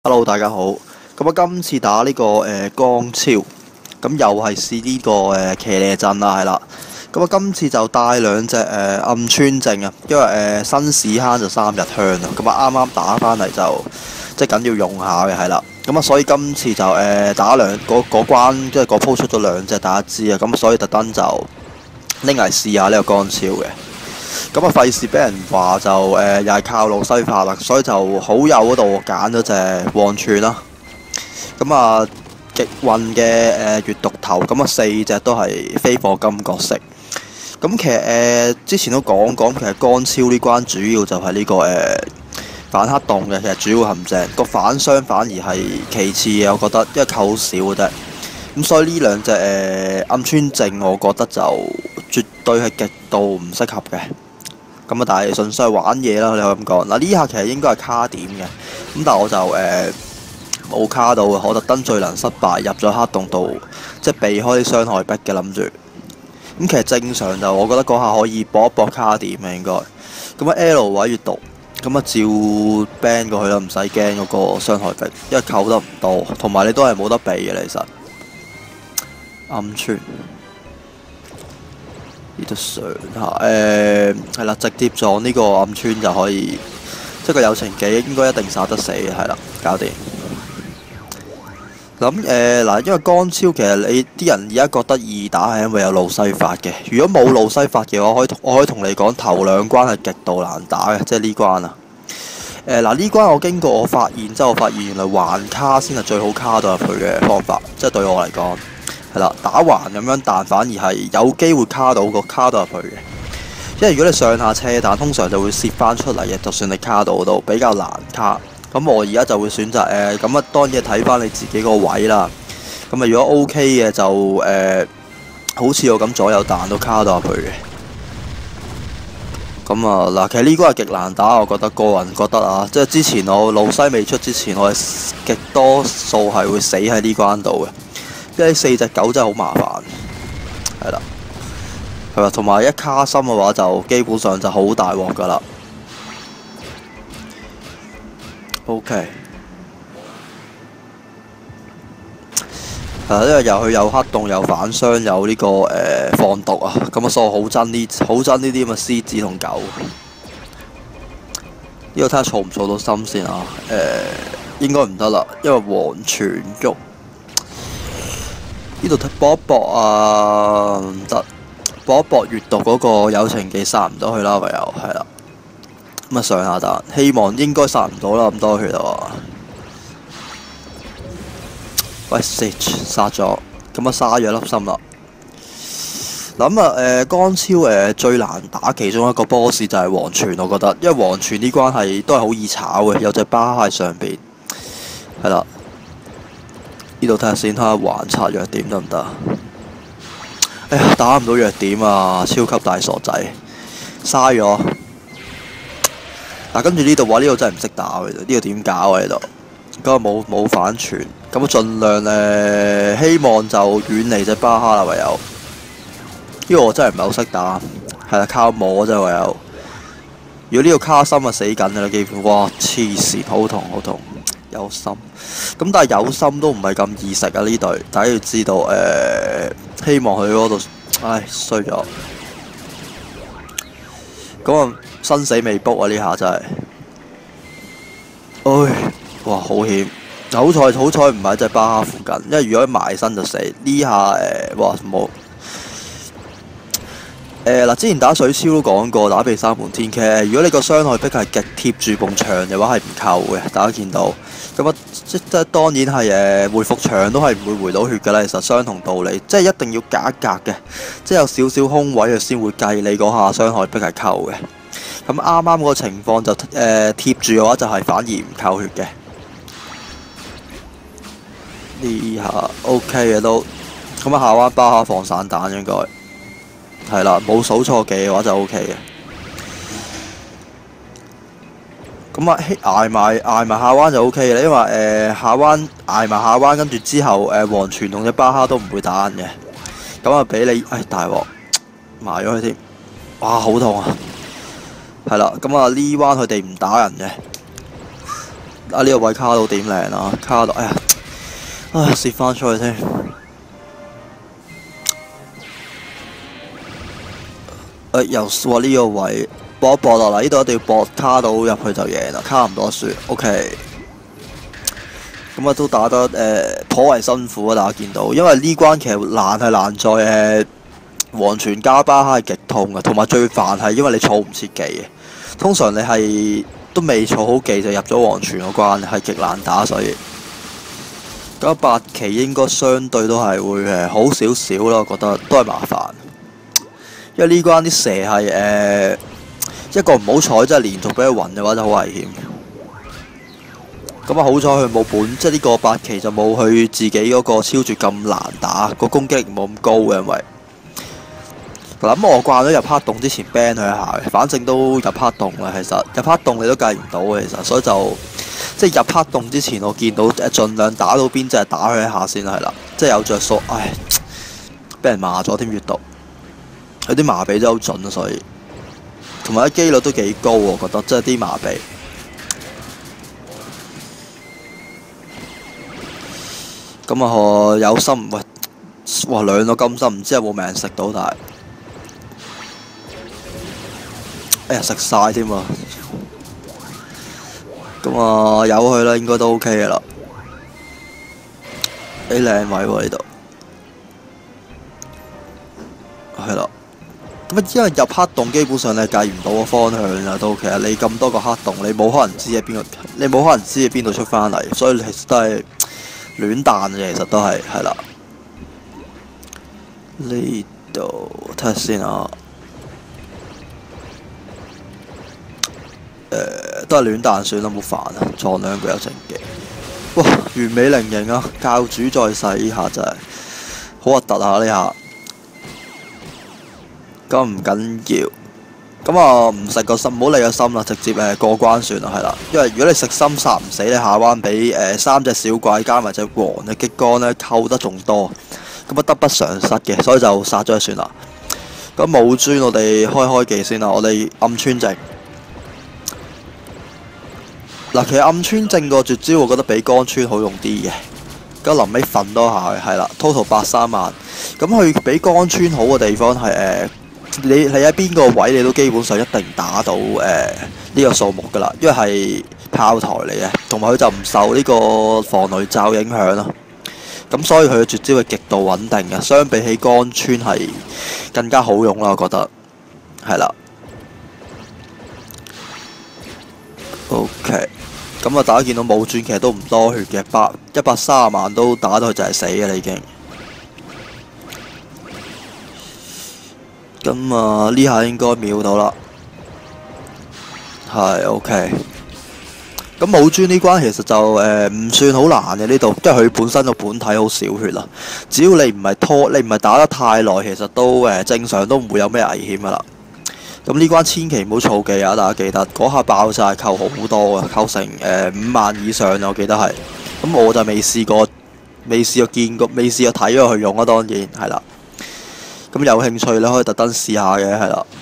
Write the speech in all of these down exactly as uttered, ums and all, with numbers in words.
Hello，大家好。咁啊，今次打呢、個誒、呃、光超，咁又係試呢、個誒、呃、騎呢陣啦，係啦。咁啊，今次就帶兩隻誒、呃、暗川證啊，因為誒、呃、新屎坑就三日香啊，咁啊啱啱打翻嚟就即係緊要用下嘅，係啦。咁啊，所以今次就誒、呃、打兩嗰嗰關，即係嗰鋪出咗兩隻大家知啊，咁所以特登就拎嚟試下呢個光超嘅。咁啊，費事俾人話就誒、呃，又係靠路西法啦，所以就好友嗰度揀咗隻黃串啦。咁啊，極運嘅誒月讀頭，咁啊四隻都係飛火金角色。咁其實誒、呃、之前都講講，其實光超呢關主要就係呢、個誒、呃、反黑洞嘅，其實主要陷阱個反傷反而係其次嘅，我覺得，因為扣好少嘅啫。咁所以呢兩隻誒暗川證，我覺得就絕對係極度唔適合嘅。咁啊，但係純粹係玩嘢啦，你可以咁講。嗱，呢下其實應該係卡點嘅，咁但係我就誒冇卡到嘅，我特登最能失敗入咗黑洞度，即係避開啲傷害壁嘅諗住。咁其實正常就我覺得嗰下可以搏一搏卡點嘅應該。咁啊 L 位閲讀，咁啊照 ban 過去啦，唔使驚嗰個傷害壁，因為扣得唔多，同埋你都係冇得避嘅其實。暗川。呢度上下誒係啦，直接撞呢個暗川就可以，即係個友情技應該一定殺得死嘅，係啦，搞掂。咁誒嗱，因為光超其實你啲人而家覺得易打係因為有路西法嘅，如果冇路西法嘅話，我可以我可以同你講頭兩關係極度難打嘅，即係呢關啊。誒嗱呢關我經過我發現之後，我發現原來橫卡先係最好卡到入去嘅方法，即係對我嚟講。係啦，打橫咁樣彈反而係有機會卡到個卡到入去嘅，因為如果你上下車彈，通常就會蝕翻出嚟嘅。就算你卡到都比較難卡，咁我而家就會選擇誒咁啊，當然睇翻你自己個位啦。咁啊，如果 OK 嘅就誒、呃，好似我咁左右彈都卡到入去嘅。咁啊嗱，其實呢個係極難打，我覺得個人覺得啊，即係之前我路西未出之前，我係極多數係會死喺呢關度嘅。因為四隻狗真係好麻煩，係啦，係啦，同埋一卡心嘅話就基本上就好大鑊噶啦。OK，係因為又佢有黑洞，有反傷，有呢、這個誒、呃、放毒啊，咁啊，所以我好憎呢，好憎呢啲咁嘅獅子同狗。呢、這個睇下儲唔儲到心先啊？誒、呃，應該唔得啦，因為黃泉喐。呢度搏一搏啊，唔得，搏一搏閲讀嗰個友情技殺唔到佢啦，唯有係啦。咁啊上下彈，希望應該殺唔到啦，咁多血啊！喂 ，Sage 殺咗，咁啊嘥咗粒心啦。諗啊誒，光超誒最難打其中一個 boss 就係黃泉，我覺得，因為黃泉呢關係都係好易炒嘅，有隻巴喺上邊，係啦。呢度睇下先，睇下橫插弱點得唔得？哎呀，打唔到弱點啊！超級大傻仔，嘥咗。嗱，跟住呢度話呢度真係唔識打嘅，呢度點搞啊？呢度咁啊冇冇反傳，咁啊盡量誒希望就遠離隻巴哈啦，唯有。呢個我真係唔係好識打，係啦，靠摸啫唯有。如果呢個卡心啊死緊㗎啦，幾乎哇黐線，好痛好痛。有心，咁但係有心都唔係咁易食啊！呢隊大家要知道，誒、呃，希望佢嗰度，唉，衰咗。咁啊，生死未卜啊！呢下真係，唉，哇，好險！好彩好彩唔係隻巴哈附近，因為如果埋身就死。呢下誒、呃，哇冇。誒嗱、呃，之前打水超都講過，打避三門天 K， 如果你個傷害壁係極貼住埲牆嘅話，係唔扣嘅。大家見到，咁啊，即即當然係誒回復牆都係唔會回到血㗎啦。其實相同道理，即係一定要隔一隔嘅，即係有少少空位嘅先會計你嗰下傷害壁係扣嘅。咁啱啱嗰個情況就誒、呃、貼住嘅話，就係反而唔扣血嘅。呢下 OK 嘅都，咁啊下彎巴下放散彈應該。係啦，冇數錯技嘅話就 O K 嘅。咁啊，捱埋捱埋下彎就 O K 嘅，因為誒、呃、下彎捱埋下彎，跟住之後誒黃泉同隻巴哈都唔會打人嘅。咁啊，俾你唉大鑊埋咗佢添，哇好痛啊！係啦，咁啊呢彎佢哋唔打人嘅。 啊呢、這個位卡到點靚啊！卡到，哎呀，唉，蝕翻出去先。誒、哎，又話呢個位搏一搏落嚟，呢度一定要搏卡到入去就贏啦，卡唔到輸。OK。咁啊都打得誒、呃、頗為辛苦啊！大家見到，因為呢關其實難係難在誒黃泉加巴哈係極痛嘅，同埋最煩係因為你儲唔切技嘅。通常你係都未儲好技就入咗黃泉嗰關，係極難打，所以咁八期應該相對都係會誒好少少咯，我覺得都係麻煩。因為呢關啲蛇係誒、呃、一個唔好彩，真係連續俾佢暈嘅話就好危險。咁啊，好彩佢冇本，即係呢個八期就冇佢自己嗰個超絕咁難打，個攻擊力冇咁高嘅，因為嗱咁我慣咗入黑洞之前 ban 佢一下嘅，反正都入黑洞啦。其實入黑洞你都計唔到嘅，其實所以就即係入黑洞之前，我見到誒盡量打到邊隻打佢一下先係啦，即係有着數。唉，俾人罵咗添，閱讀有啲麻痹真係好準啊，所以同埋啲機率都幾高，我覺得即係啲麻痹。咁啊，有心喂，哇兩個金心，唔知有冇命食到，但係，哎呀食晒添啊！咁啊，由佢啦，應該都 OK 嘅啦。幾靚位喎呢度，係啦。咁啊，因為入黑洞基本上你計唔到個方向啊，都其實你咁多個黑洞，你冇可能知喺邊個，你冇可能知喺邊度出翻嚟，所以其實都係。亂彈嘅其實都係係啦，呢度睇下先啊，誒、呃、都係亂彈算啦，冇煩啊，撞兩個有正技，哇完美菱形啊！教主再世呢下真係好核突啊呢下，咁唔緊要。咁啊，唔食個心，唔好理個心啦，直接誒過關算啦，係啦。因為如果你食心殺唔死，你下彎俾誒三隻小怪加埋隻黃嘅激光咧，扣得仲多，咁啊得不償失嘅，所以就殺咗佢算啦。咁冇磚，我哋開開技先啦，我哋暗穿正。嗱，其實暗穿正個絕招，我覺得比光穿好用啲嘅。咁臨尾瞓多下嘅，係啦 ，total 八三萬。咁佢比光穿好嘅地方係誒。呃你你喺邊個位你都基本上一定打到誒呢、呃這個數目㗎啦，因為係炮台嚟嘅，同埋佢就唔受呢個防雷罩影響咯。咁所以佢嘅絕招係極度穩定嘅，相比起光穿係更加好用啦，我覺得係啦。OK，咁啊大家見到冇轉其實都唔多血嘅，百一百三十萬都打到佢就係死嘅啦已經。咁啊呢下應該秒到啦，係 OK。咁冇磚呢關其實就誒唔、呃、算好難嘅呢度，因為佢本身個本體好少血啦。只要你唔係拖，你唔係打得太耐，其實都誒、呃、正常都唔會有咩危險噶啦。咁呢關千祈唔好儲技啊！大家記得嗰下爆炸扣好多啊，扣成誒、呃、五萬以上啊，我記得係。咁我就未試過，未試過見過，未試過睇咗佢用啊，當然係啦。咁有興趣你可以特登試下嘅，係啦。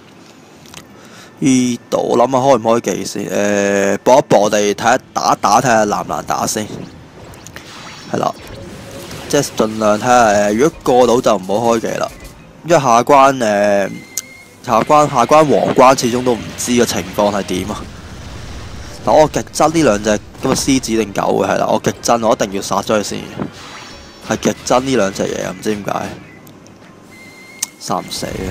呢度我諗下開唔開技先，誒、呃，搏一搏我哋睇下打一打睇下難唔難打先，係啦。即係盡量睇下誒，如果過到就唔好開技啦，因為下關誒、呃、下關下關皇關始終都唔知個情況係點啊。嗱，我極憎呢兩隻咁嘅獅子定狗嘅係啦，我極憎我一定要殺咗佢先，係極憎呢兩隻嘢啊，唔知點解。殺唔死嘅，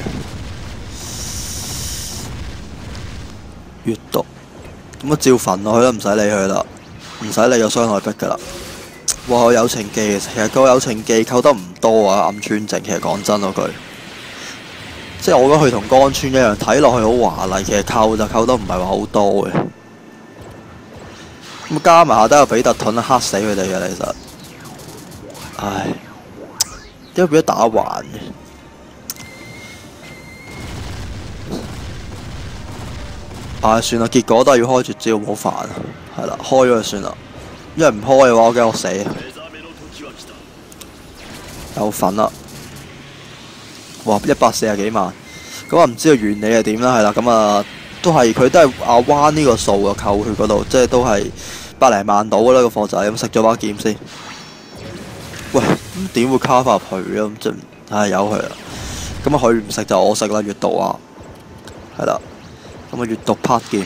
閲讀咁啊，照焚落去啦，唔使理佢啦，唔使理個傷害逼噶啦。哇！我友情技其實個友情技扣得唔多啊，暗穿淨其實講真嗰句，即係我覺得佢同光穿一樣，睇落去好華麗，其實扣就扣得唔係話好多嘅。咁加埋下低個比特盾，黑死佢哋嘅其實，唉，點解變咗打橫嘅？唉，算啦，結果都係要開絕招，好煩啊！係啦，開咗就算啦，因為唔開嘅話，我驚我死。有份啦！哇，一百四十幾萬，咁啊唔知個原理係點啦，係啦，咁啊都係佢都係阿彎呢個數嘅扣血嗰度，即係都係百零萬到啦個貨仔，咁食咗把劍先。喂，咁點會卡翻入去啊？咁即係唉由佢啦。咁啊佢唔食就我食啦，閱讀啊，係啦。咁啊閱讀拍劍。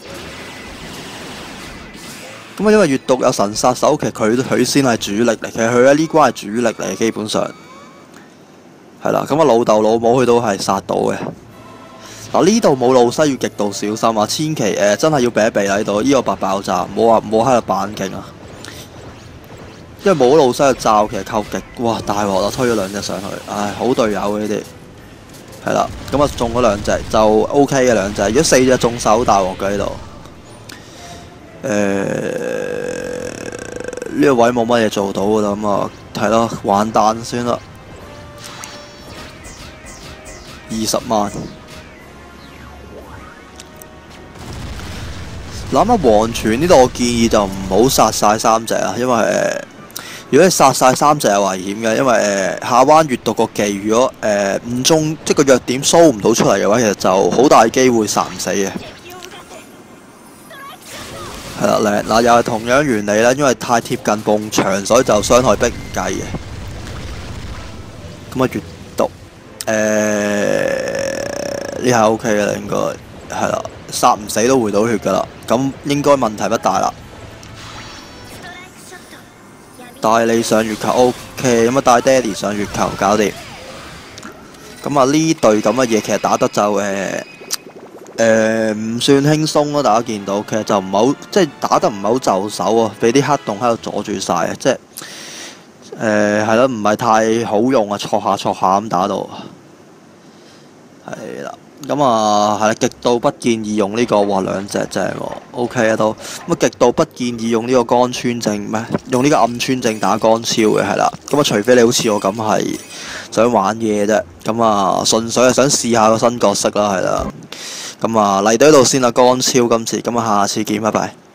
咁啊因為閱讀有神殺手，其實佢佢先係主力嚟，其實佢喺呢關係主力嚟，基本上係啦。咁啊老豆老母佢都係殺到嘅。嗱呢度冇路西要極度小心啊！千祈誒、呃、真係要避一避喺度，呢、這個白爆炸，唔好話唔好喺度扮勁啊！因為冇路西嘅罩，其實扣極，哇大鑊啦！推咗兩隻上去，唉好隊友嘅呢啲，係啦，咁啊中咗兩隻就 O K 嘅兩隻，如果四隻中手大鑊嘅呢度，誒呢個位冇乜嘢做到㗎啦，咁啊係咯玩蛋先啦，二十萬。諗下黃泉呢度，我建議就唔好殺晒三隻啊，因為誒、呃，如果你殺晒三隻係危險嘅，因為誒、呃、下彎閱讀個技，如果誒唔中，即係個弱點 show 唔到出嚟嘅話，其實就好大機會殺唔死嘅。係啦，嗱嗱又係同樣原理啦，因為太貼近埲牆，所以就傷害逼唔計嘅。咁啊閱讀誒呢下 O K 嘅啦，應該係啦。殺唔死都回到血㗎啦，咁應該問題不大啦。帶你上月球 O K， 咁啊帶爹哋上月球搞掂。咁啊呢隊咁嘅嘢其實打得就誒誒唔算輕鬆咯，大家見到其實就唔係好，即係打得唔係好就手啊，俾啲黑洞喺度阻住晒啊，即係誒係咯，唔係太好用啊，挫下挫下咁打到。係啦。咁啊，係啦，極度不建議用呢、這個，哇兩隻正喎 ，O K 啊都。咁啊，極度不建議用呢個乾穿症咩？用呢個暗穿症打乾超嘅係啦。咁啊，除非你好似我咁係想玩嘢啫。咁啊，純粹係想試下個新角色啦，係啦。咁啊，嚟到呢度先啦，乾超今次。咁啊，下次見，拜拜。